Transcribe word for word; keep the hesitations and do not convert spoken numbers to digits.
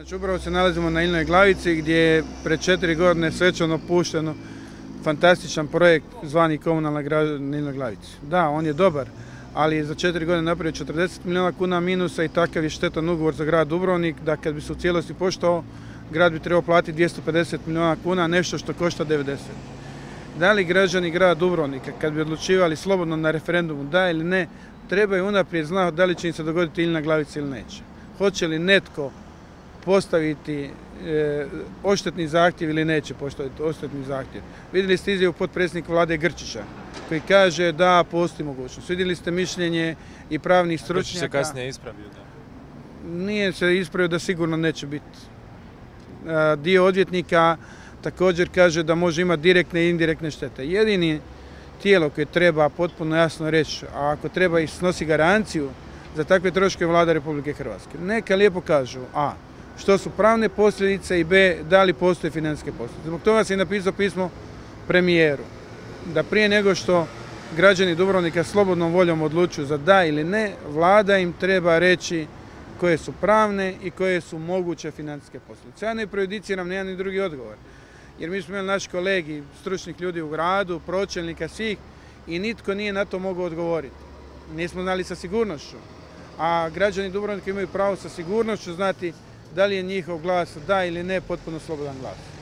Znači, upravo se nalazimo na Ilnoj Glavici gdje je pred četiri godine svečano pušteno fantastičan projekt zvani Komunalna građa na Ilnoj Glavici. Da, on je dobar, ali je za četiri godine napravio četrdeset milijuna kuna minusa i takav je štetan ugovor za grad Dubrovnik da kad bi se u cijelosti poštovao, grad bi trebao platiti dvjesto pedeset milijuna kuna, nešto što košta devedeset. Da li građani grada Dubrovnika, kad bi odlučivali slobodno na referendumu da ili ne, trebaju unaprijed znati da li će im se dogoditi Ilna Glavica ili neće. Hoće li netko postaviti e, odštetni zahtjev ili neće postaviti odštetni zahtjev. Vidjeli ste izjavu potpredsjednika vlade Grčića koji kaže da postoji mogućnost. Vidjeli ste mišljenje i pravnih stručnjaka. Grčić se kasnije ispravio, da. Nije se ispravio da sigurno neće biti. E, dio odvjetnika također kaže da može imati direktne i indirektne štete. Jedini tijelo koje treba potpuno jasno reći, a ako treba i snosi garanciju za takve troške vlada Republike Hrvatske. Neka lijepo kažu a. što su pravne posljedice i b. da li postoje financijske posljedice. Zbog toga sam i napisao pismo premijeru, da prije nego što građani Dubrovnika slobodnom voljom odlučuju za da ili ne, vlada im treba reći koje su pravne i koje su moguće financijske posljedice. Ja ne prejudiciram ni jedan ni drugi odgovor, jer mi smo imali naši kolegi, stručnih ljudi u gradu, pročelnika svih i nitko nije na to mogao odgovoriti. Nismo znali sa sigurnošću, a građani Dubrovnika imaju pravo sa sigurnošću znati da li je njihov glas da ili ne potpuno slobodan glas.